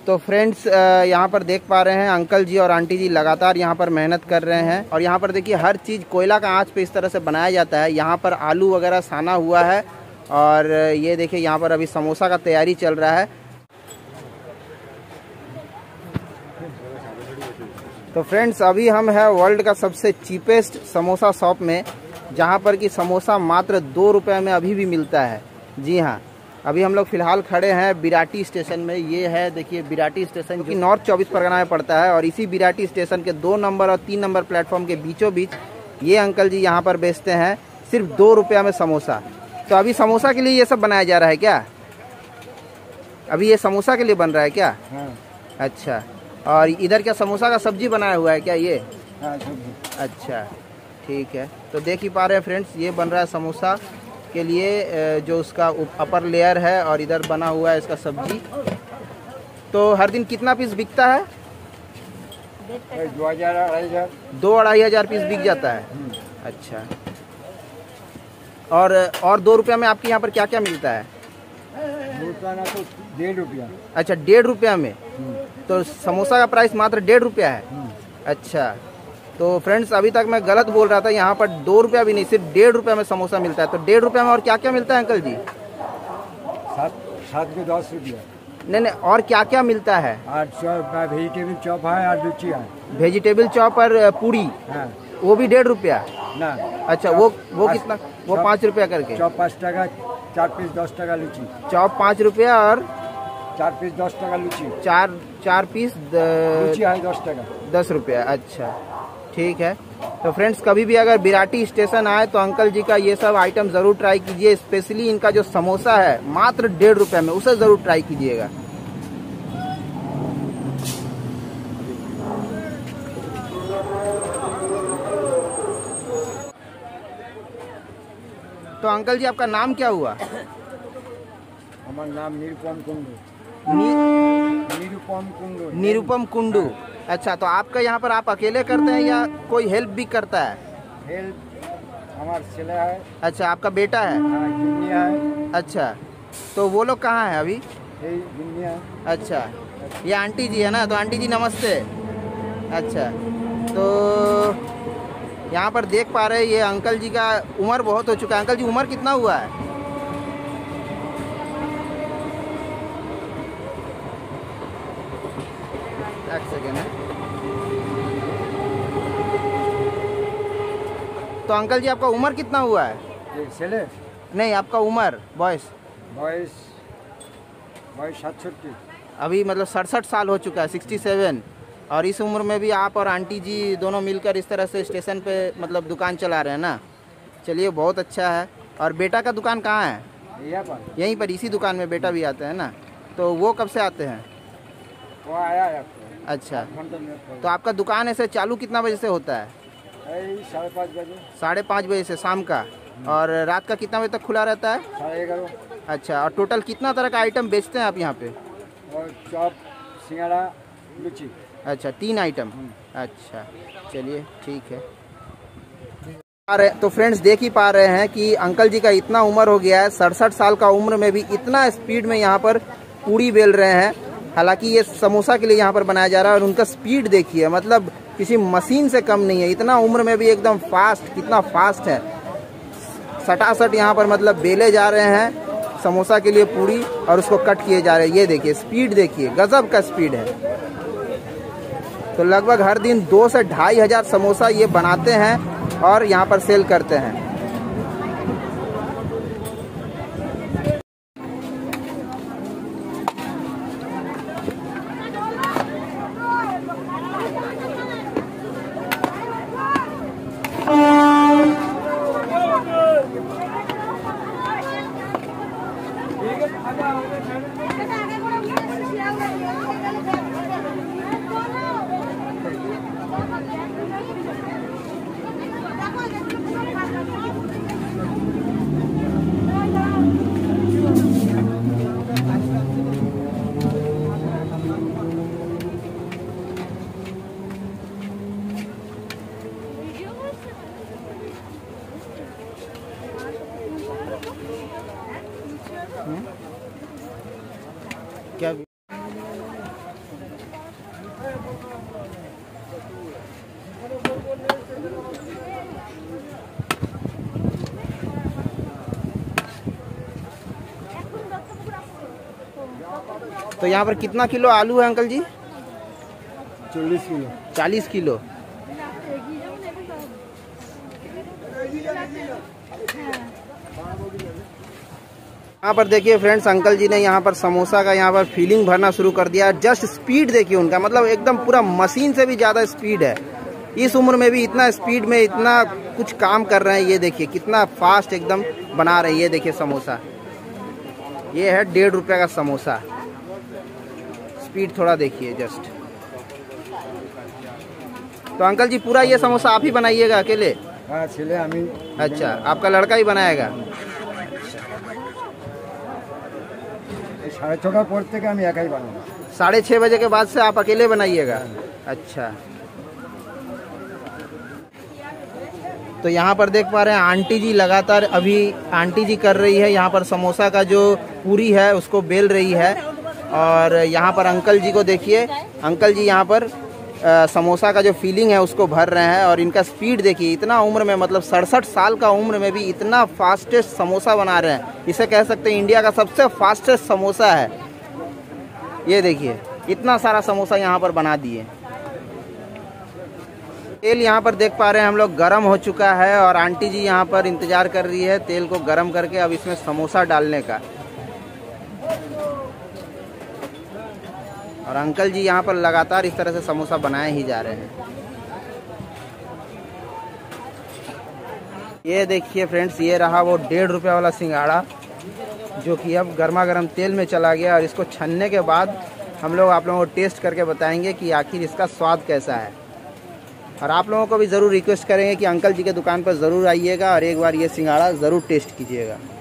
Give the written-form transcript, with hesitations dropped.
तो फ्रेंड्स यहाँ पर देख पा रहे हैं अंकल जी और आंटी जी लगातार यहाँ पर मेहनत कर रहे हैं। और यहाँ पर देखिए हर चीज़ कोयला का आंच पे इस तरह से बनाया जाता है। यहाँ पर आलू वगैरह साना हुआ है और ये देखिए यहाँ पर अभी समोसा का तैयारी चल रहा है। तो फ्रेंड्स अभी हम हैं वर्ल्ड का सबसे चीपेस्ट समोसा शॉप में, जहाँ पर कि समोसा मात्र 2 रुपये में अभी भी मिलता है। जी हाँ, अभी हम लोग फ़िलहाल खड़े हैं बिराटी स्टेशन में। ये है देखिए बिराटी स्टेशन, जो कि नॉर्थ 24 परगना में पड़ता है। और इसी बिराटी स्टेशन के 2 नंबर और 3 नंबर प्लेटफॉर्म के बीचों बीच ये अंकल जी यहाँ पर बेचते हैं सिर्फ 2 रुपये में समोसा। तो अभी समोसा के लिए ये सब बनाया जा रहा है क्या? अभी ये समोसा के लिए बन रहा है क्या? हाँ। अच्छा, और इधर क्या समोसा का सब्जी बनाया हुआ है क्या ये? हाँ, अच्छा ठीक है। तो देख ही पा रहे हैं फ्रेंड्स, ये बन रहा है समोसा के लिए जो उसका अपर लेयर है, और इधर बना हुआ है इसका सब्जी। तो हर दिन कितना पीस बिकता है? 2-2,500 पीस बिक जाता है। अच्छा, और 2 रुपया में आपके यहाँ पर क्या क्या मिलता है? 1.5 रुपया। अच्छा, 1.5 रुपया में। तो समोसा का प्राइस मात्र 1.5 रुपया है। अच्छा, तो फ्रेंड्स अभी तक मैं गलत बोल रहा था, यहाँ पर 2 रुपया भी नहीं, सिर्फ 1.5 रुपया में समोसा मिलता है। तो 1.5 रुपया में और क्या क्या मिलता है अंकल जी? 7 के 10 रुपया। नहीं, और क्या क्या मिलता है? वेजिटेबल चॉप है और लुची है। वेजिटेबल चॉप और पूरी, वो भी 1.5 रुपया ना? अच्छा, वो कितना? वो 5 रुपया करके। चॉप 5 टका, 4 पीस 10 टका लुची। चॉप 5 रुपया और 4 पीस 10 टका लुची। 4 पीस लुची है 10 टका, 10 रुपया। अच्छा ठीक है। तो फ्रेंड्स कभी भी अगर बिराटी स्टेशन आए तो अंकल जी का ये सब आइटम ज़रूर ट्राई कीजिए। स्पेशली इनका जो समोसा है मात्र 1.5 रुपये में, उसे ज़रूर ट्राई कीजिएगा। तो अंकल जी आपका नाम क्या हुआ? हमारा नाम निरुपम कुंडू। निरुपम कुंडू। अच्छा, तो आपका यहाँ पर आप अकेले करते हैं या कोई हेल्प भी करता है? हेल्प हमारा चला है। अच्छा, आपका बेटा है? है। अच्छा, तो वो लोग कहाँ हैं अभी? है। अच्छा, ये आंटी जी है ना? तो आंटी जी नमस्ते। अच्छा, तो यहाँ पर देख पा रहे हैं ये अंकल जी का उम्र बहुत हो चुका है। अंकल जी उम्र कितना हुआ है? एक सेकेंड है। तो अंकल जी आपका उम्र कितना हुआ है? नहीं, आपका उम्र बॉयस 67। अभी मतलब 67 साल हो चुका है, 67। और इस उम्र में भी आप और आंटी जी दोनों मिलकर इस तरह से स्टेशन पे मतलब दुकान चला रहे हैं ना? चलिए बहुत अच्छा है। और बेटा का दुकान कहाँ है? यहीं पर इसी दुकान में बेटा भी आता है ना? तो वो कब से आते हैं? वो आया है। अच्छा, तो आपका दुकान ऐसे चालू कितना बजे से होता है? 5:30 बजे। 5:30 बजे से शाम का। और रात का कितना बजे तक खुला रहता है? 11:30। अच्छा, और टोटल कितना तरह का आइटम बेचते हैं आप यहाँ पे? और चॉप, सिंघाड़ा, लुची। अच्छा, 3 आइटम। अच्छा चलिए ठीक है। तो फ्रेंड्स देख ही पा रहे हैं कि अंकल जी का इतना उम्र हो गया है, 67 साल का उम्र में भी इतना स्पीड में यहाँ पर पूड़ी बेल रहे हैं। हालांकि ये समोसा के लिए यहाँ पर बनाया जा रहा है, और उनका स्पीड देखिए, मतलब किसी मशीन से कम नहीं है। इतना उम्र में भी एकदम फास्ट, कितना फास्ट है। सटासट यहाँ पर मतलब बेले जा रहे हैं समोसा के लिए पूड़ी, और उसको कट किए जा रहे हैं। ये देखिए स्पीड, देखिए गजब का स्पीड है। तो लगभग हर दिन 2 से 2,500 समोसा ये बनाते हैं और यहाँ पर सेल करते हैं। तो यहाँ पर कितना किलो आलू है अंकल जी? 40 किलो। 40 किलो। यहाँ पर देखिए फ्रेंड्स, अंकल जी ने यहाँ पर समोसा का यहाँ पर फीलिंग भरना शुरू कर दिया। जस्ट स्पीड देखिए उनका, मतलब एकदम पूरा मशीन से भी ज़्यादा स्पीड है। इस उम्र में भी इतना स्पीड में इतना कुछ काम कर रहे हैं। ये देखिए कितना फास्ट एकदम बना रहे हैं। ये देखिए समोसा, ये है 1.5 रुपये का समोसा। स्पीड थोड़ा देखिए जस्ट। तो अंकल जी पूरा ये समोसा आप ही बनाइएगा अकेले? हाँ, छिले हम ही। अच्छा, आपका लड़का ही बनाएगा? साढ़े 6 पड़ते का हम एक ही बनाऊंगा। 6:30 बजे के बाद से आप अकेले बनाइएगा? अच्छा। तो यहाँ पर देख पा रहे हैं आंटी जी लगातार अभी आंटी जी कर रही है यहाँ पर समोसा का जो पूरी है उसको बेल रही है। और यहाँ पर अंकल जी को देखिए, अंकल जी यहाँ पर समोसा का जो फीलिंग है उसको भर रहे हैं। और इनका स्पीड देखिए, इतना उम्र में, मतलब 67 साल का उम्र में भी इतना फास्टेस्ट समोसा बना रहे हैं। इसे कह सकते हैं इंडिया का सबसे फास्टेस्ट समोसा है। ये देखिए इतना सारा समोसा यहाँ पर बना दिए। तेल यहाँ पर देख पा रहे हैं हम लोग गरम हो चुका है और आंटी जी यहाँ पर इंतजार कर रही है तेल को गरम करके अब इसमें समोसा डालने का। और अंकल जी यहाँ पर लगातार इस तरह से समोसा बनाए ही जा रहे हैं। ये देखिए फ्रेंड्स, ये रहा वो 1.5 रुपये वाला सिंघाड़ा जो कि अब गर्मा गर्म तेल में चला गया। और इसको छनने के बाद हम लोग आप लोगों को टेस्ट करके बताएंगे कि आखिर इसका स्वाद कैसा है। और आप लोगों को भी ज़रूर रिक्वेस्ट करेंगे कि अंकल जी के दुकान पर ज़रूर आइएगा और एक बार ये सिंघाड़ा ज़रूर टेस्ट कीजिएगा।